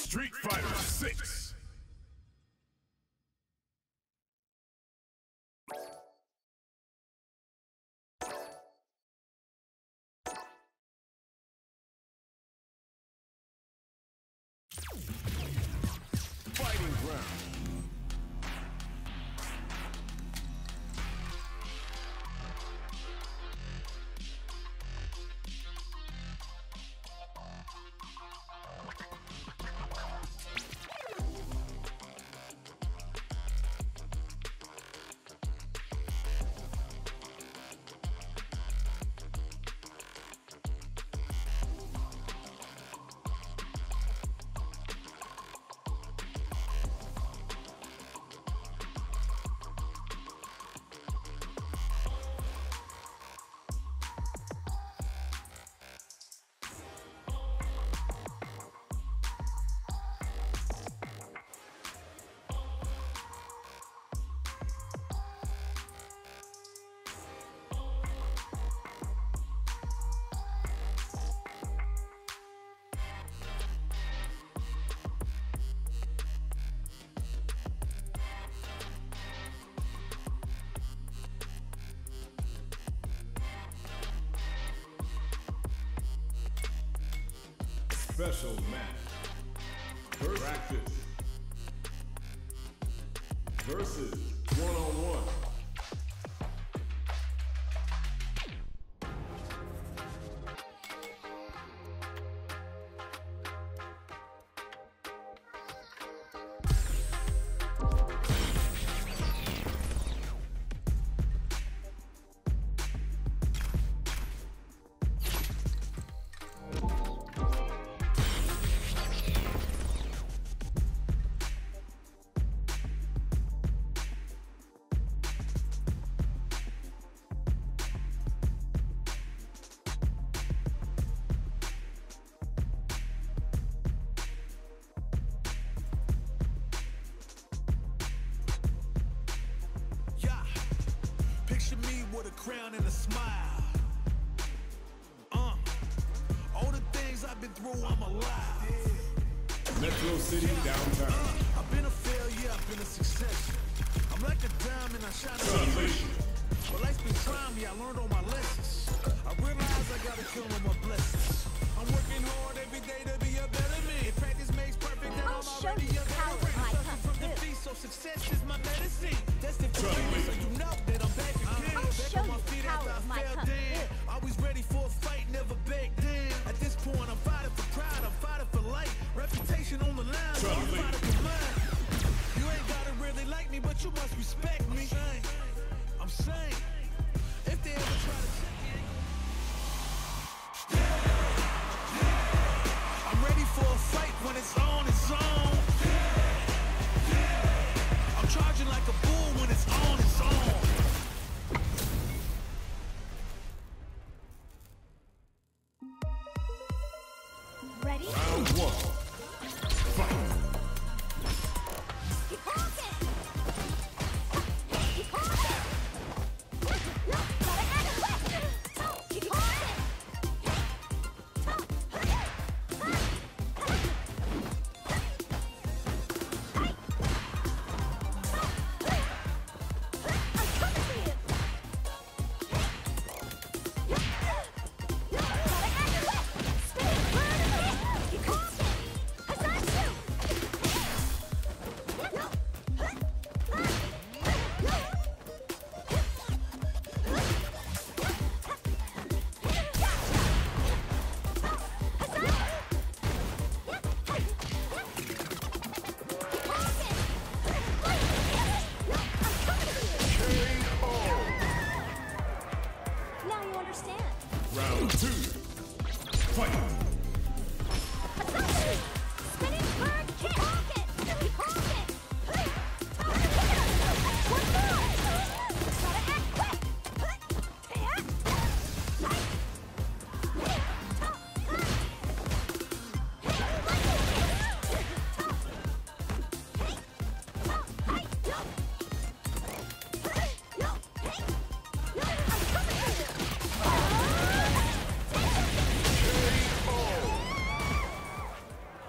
Street Fighter 6. Fighting ground. Special match. First practice. Versus one-on-one. Picture me with a crown and a smile. All the things I've been through, I'm alive. Metro City downtown. I've been a failure, I've been a success. I'm like a diamond, I shine Translation. But life's been trying me, I learned all my lessons. I realize I gotta kill all my blessings. I'm working hard every day to be a better man. If practice makes perfect, then I'm already a veteran. I'm suffering from defeat, so success is my medicine. That's the feeling, so you know that I'm back again. Back on my feet after I fell down. Always ready for a fight, never back down. At this point, I'm fighting for pride, I'm fighting for life. Reputation on the line, so I'm fighting for mine. You ain't gotta really like me, but you must respect me. I'm saying, if they ever try to check me, I'm ready for a fight when it's on, it's on. I'm charging like a bull when it's on, it's on. Ready? Round one. Fight. Gotta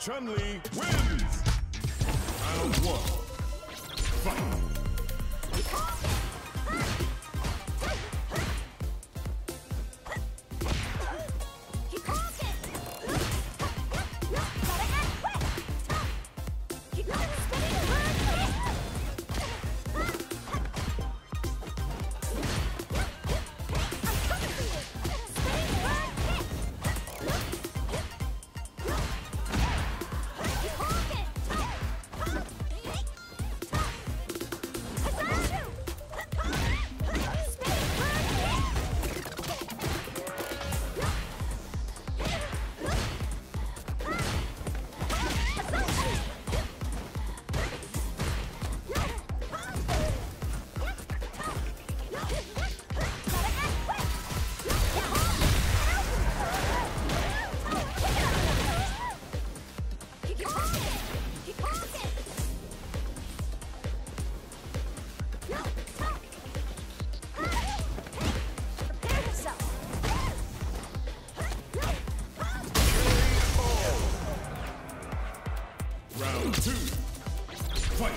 Chun-Li wins! Round 1. Fight! Round 2. Fight!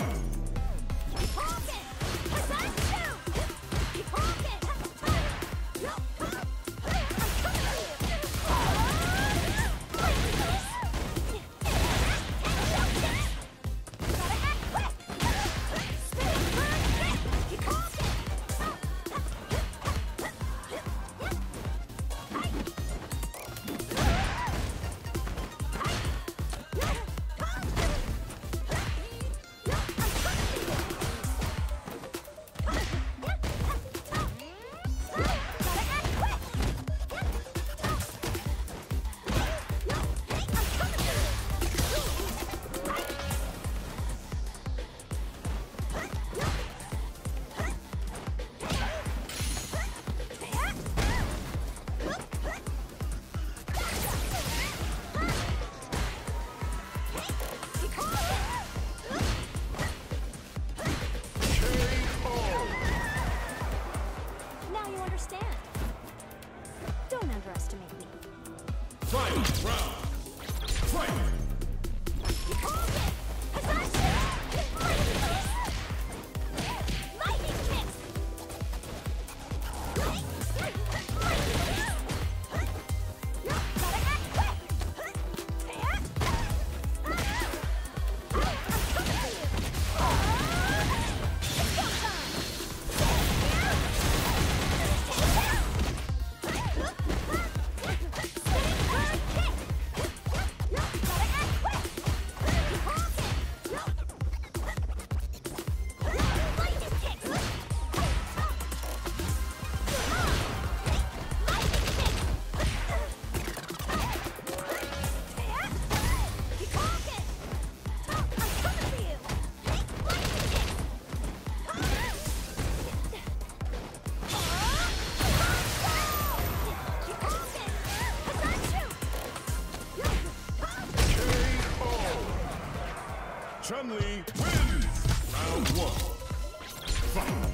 Don't underestimate me. Final round. Fight! Chun-Li wins! Round 1. Fight!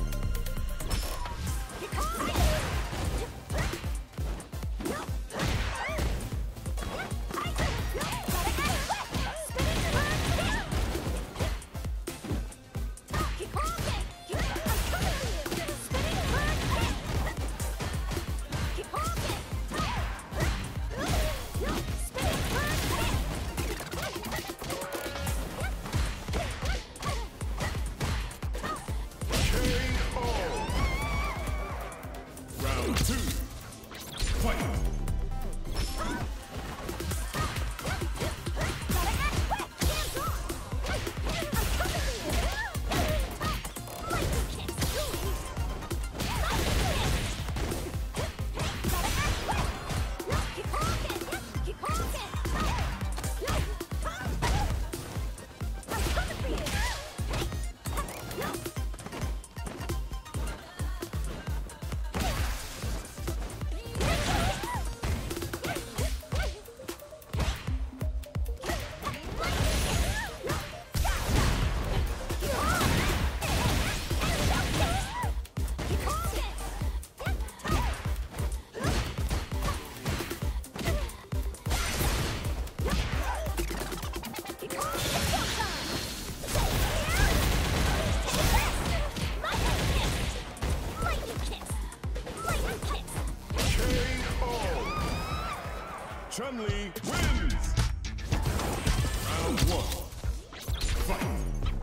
Chun-Li wins! Round 1. Fight!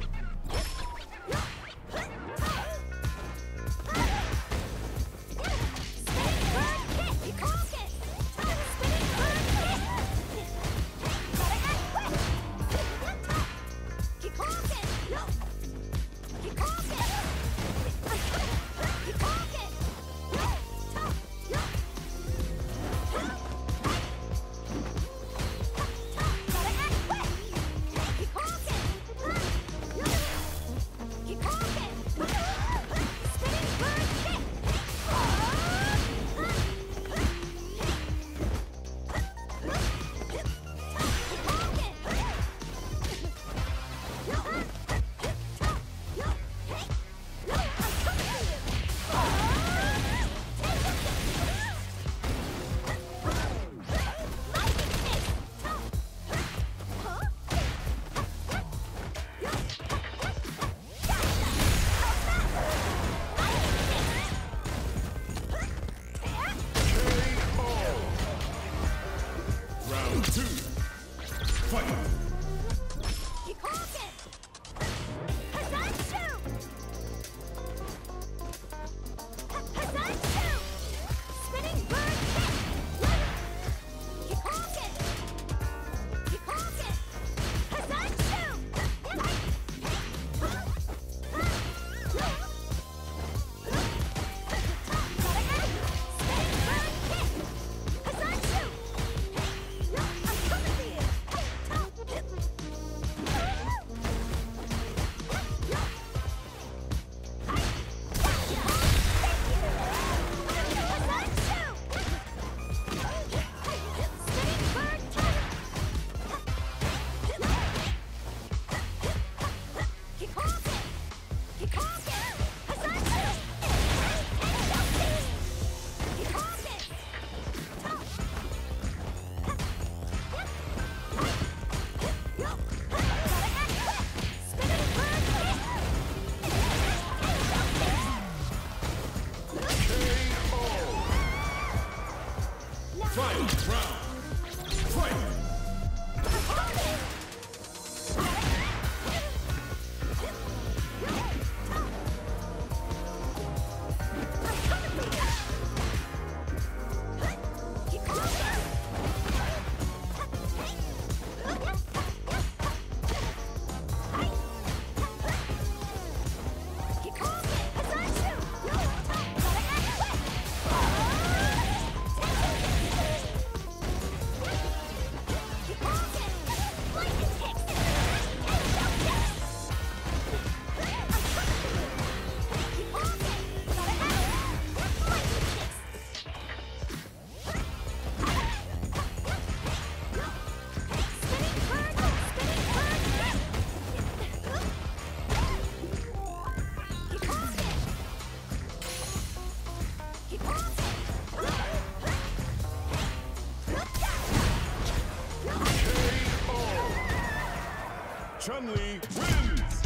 Chun-Li wins!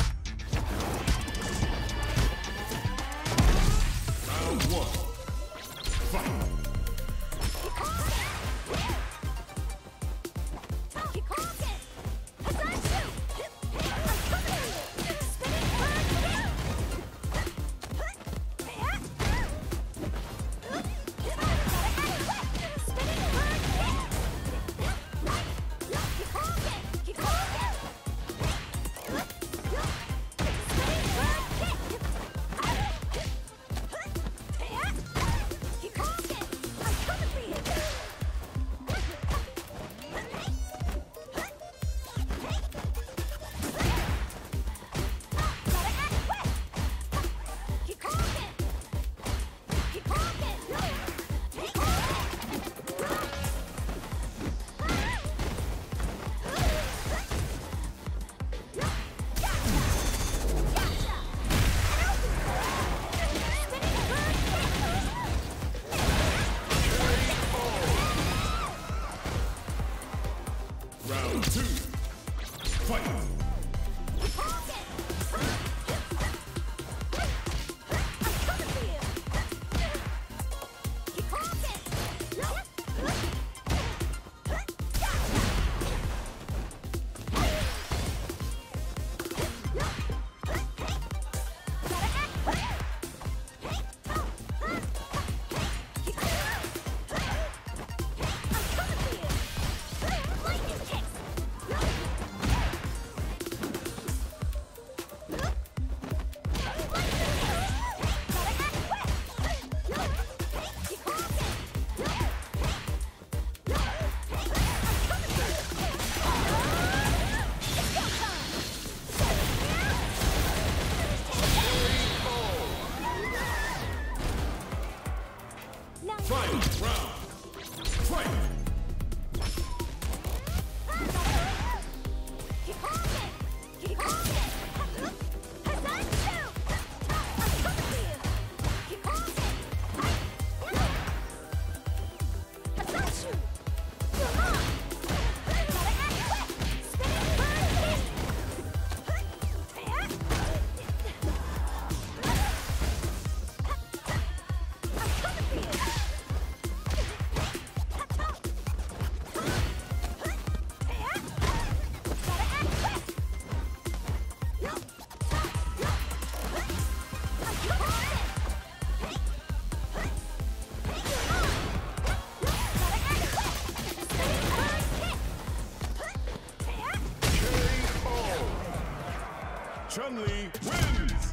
Round 1. Fight! Chun-Li wins!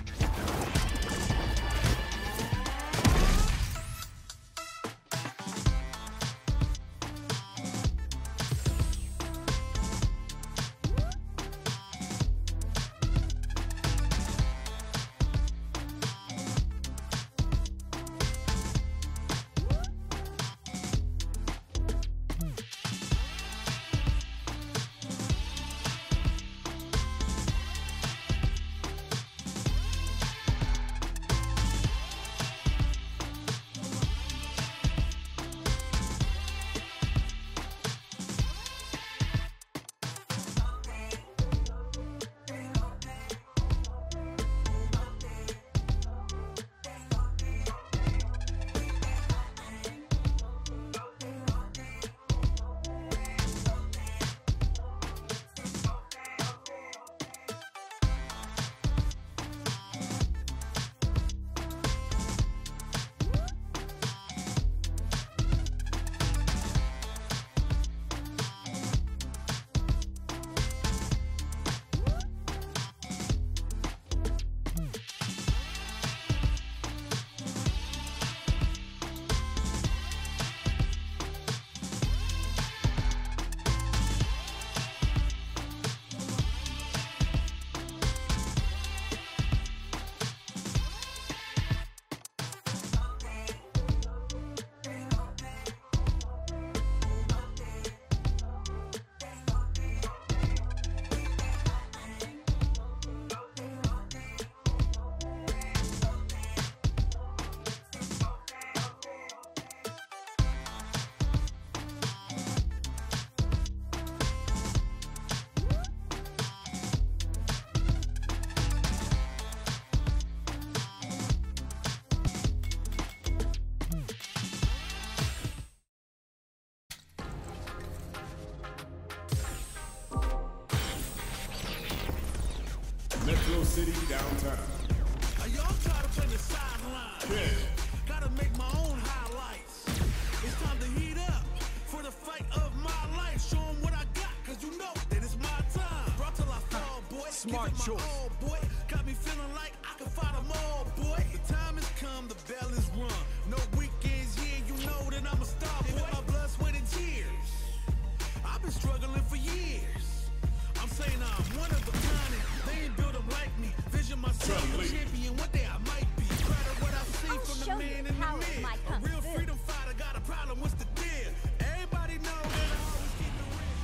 Metro City downtown. Y'all try to play the sideline. Ken, Gotta make my own highlights. It's time to heat up for the fight of my life. Show 'em what I got, cause you know that it's my time. Brought till I fall, boy. Smart Give it my choice. all, boy. Got me feeling like I can fight 'em all, boy. The time has come, the bell is rung. No weekends, yeah, you know that I'm a star, boy. My blood, sweat, and tears. I've been struggling for years. I'm saying I'm one of a kind, and they ain't built 'em like me. Vision myself a Chun-Li. champion, one day I might be. Proud of what I see I'll from the show you man the in the power of mid. my A kung real fu. freedom fighter, got a problem, what's the deal? Everybody know that I always keep it real.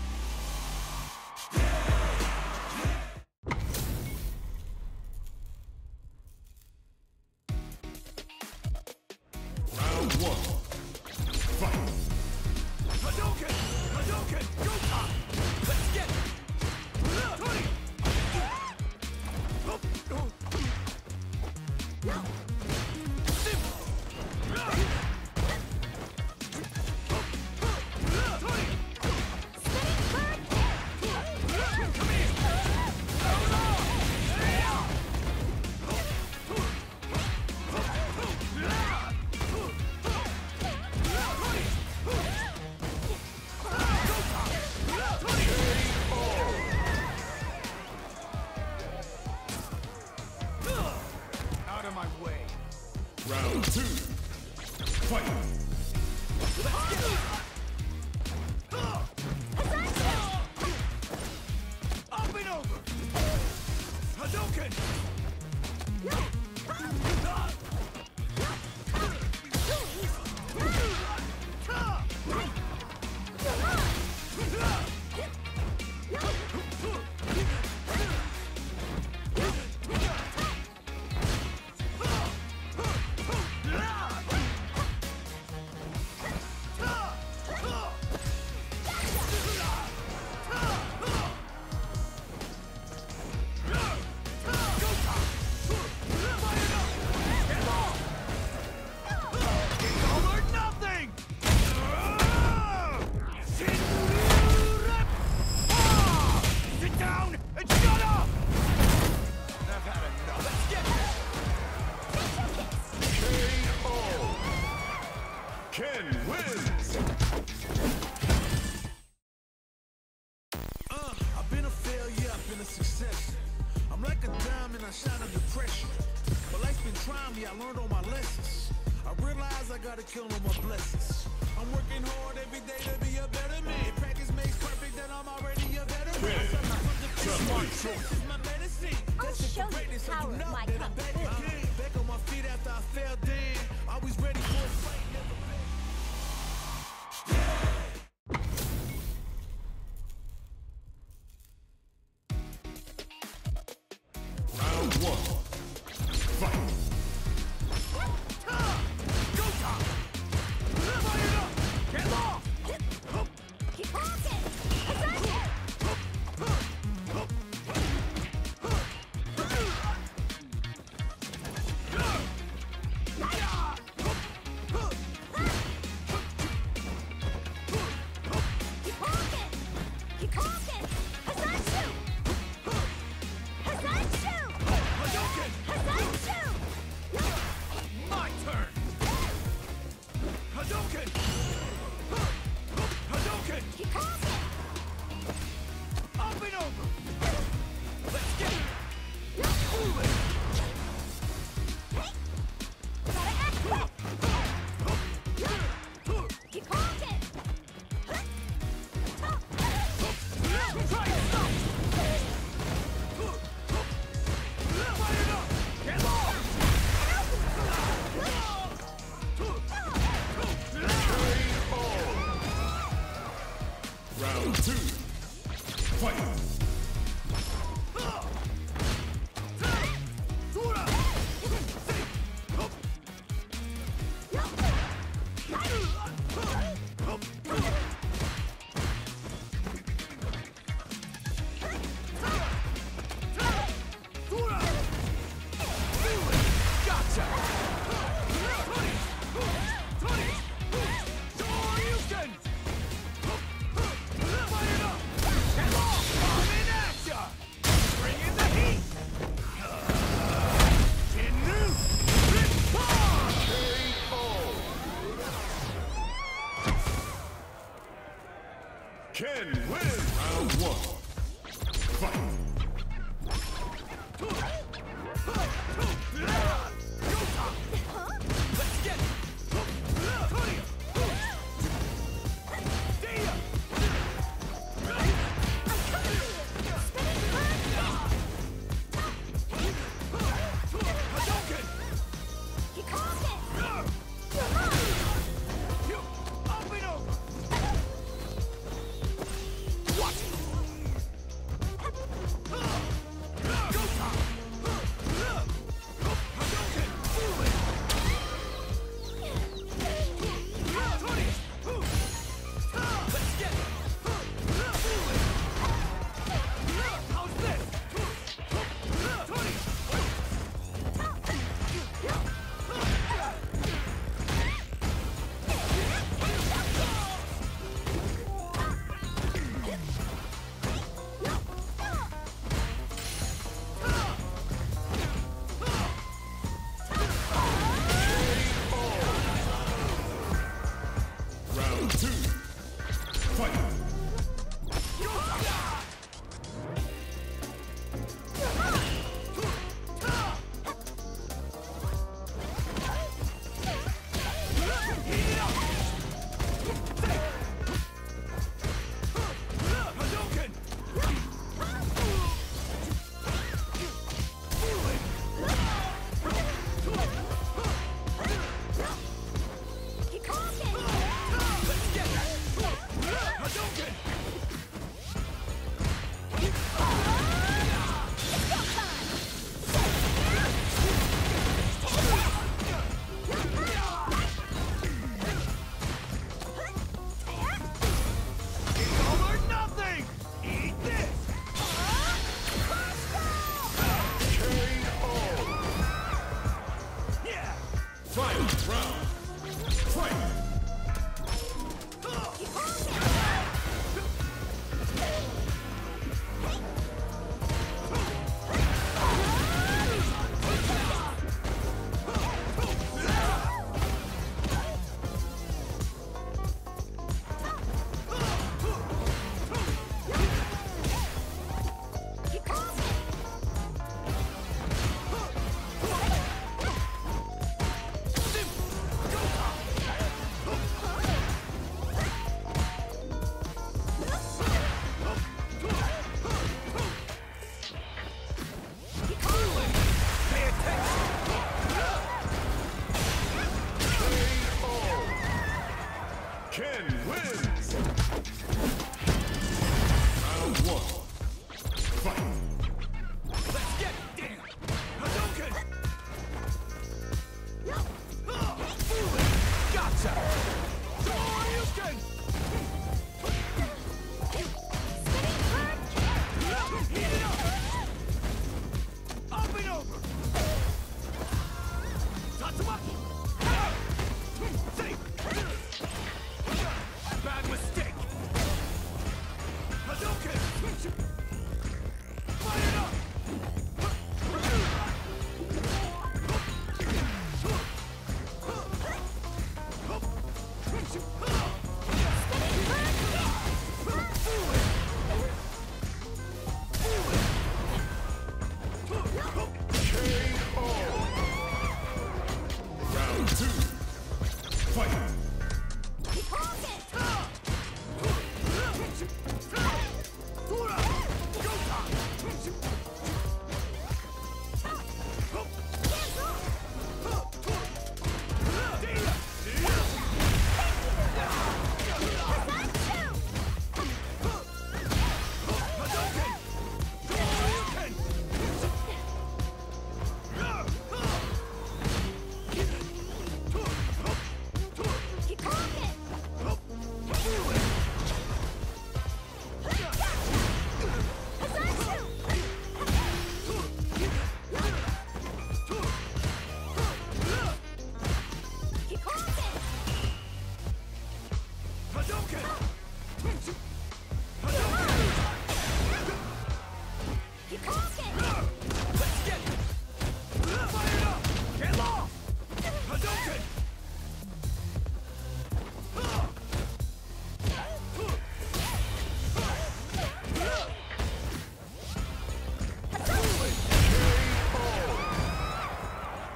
round one. Fight! Hadouken! Hadouken! Go-Ka! Let's get it! Tony! Out of my way. Round two. Fight! Up and over! Hadouken! I shine under pressure. But life's been trying me, I learned all my lessons. I realize I gotta kill all my blessings. I'm working hard every day to be a better man. Practice makes perfect, then I'm already a better man. This is my medicine. I'll show you the power of my I'm back on my feet after I fell down. Always ready for a fight, never Round one. Fight. Go top! Fire up! Get off! Keep walking! Aggression! Keep walking! Keep walking! Hazatsu! Hazatsu! Hadouken! Hazatsu! My turn! Hadouken! Hadouken! Keep walking! Up and over! Let's get it! Move it! Hey! Gotta act quick! Keep walking! Try and stop! Fire up! Get off! Round two. Fight. Gotcha! Tony! Shoryuken! Fire up! Get off! I'm in action! Bring in the heat! Kinnu! Ripon! Ken wins. Round one. Fight. Let's get it! Tony! Dia! Hadouken! Keep walking! You up and over! Watch it! Go top! Hadouken! Move it! Tony! Let's get it! Move it! How's this? Tony! Round two. Fight. Hadouken! Keep walking! Let's get that! Hadouken! It's all or nothing! Eat this! Yeah! Final round. Fight. Keep walking!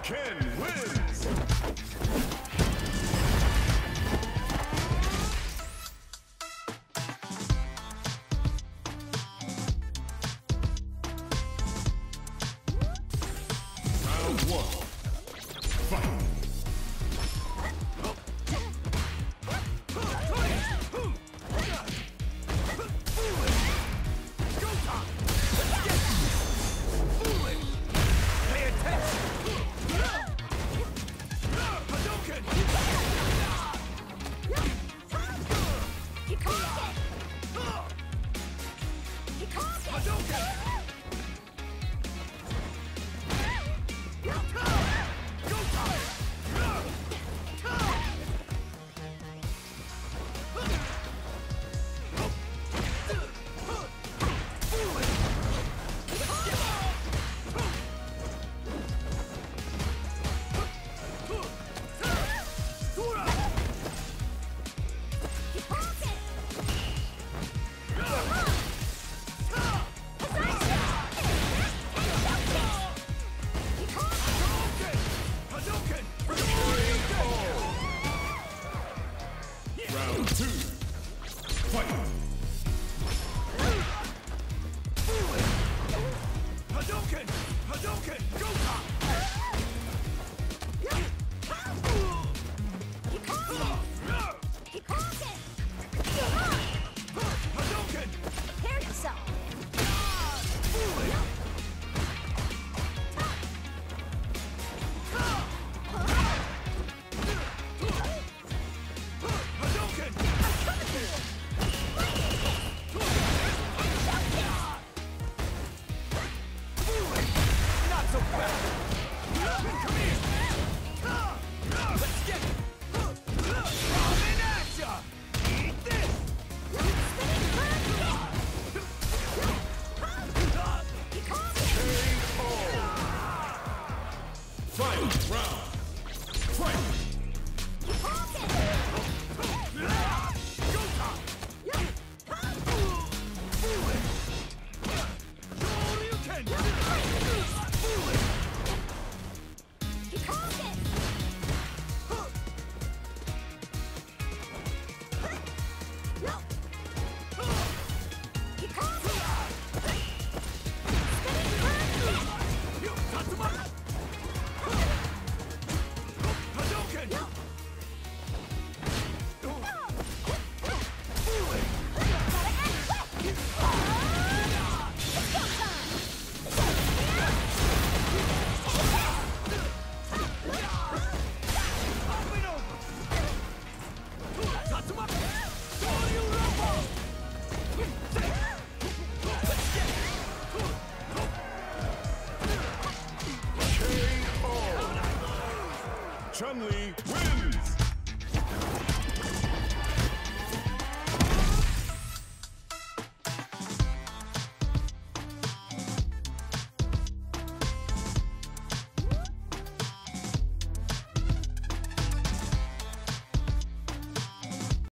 Ken wins! Round one. Fight! Round two. Fight! Hadouken! Hadouken! Go top! Hadouken! Prepare yourself. Hadouken! Not so fast! Come here! Let's get it! Coming at ya! Eat this! Final round. Fight! Go top! Shoryuken! Tatsumaki! Hadouken! Up and over! Tatsumaki! Shoryuken! Let's get it! KO! Chun-Li wins!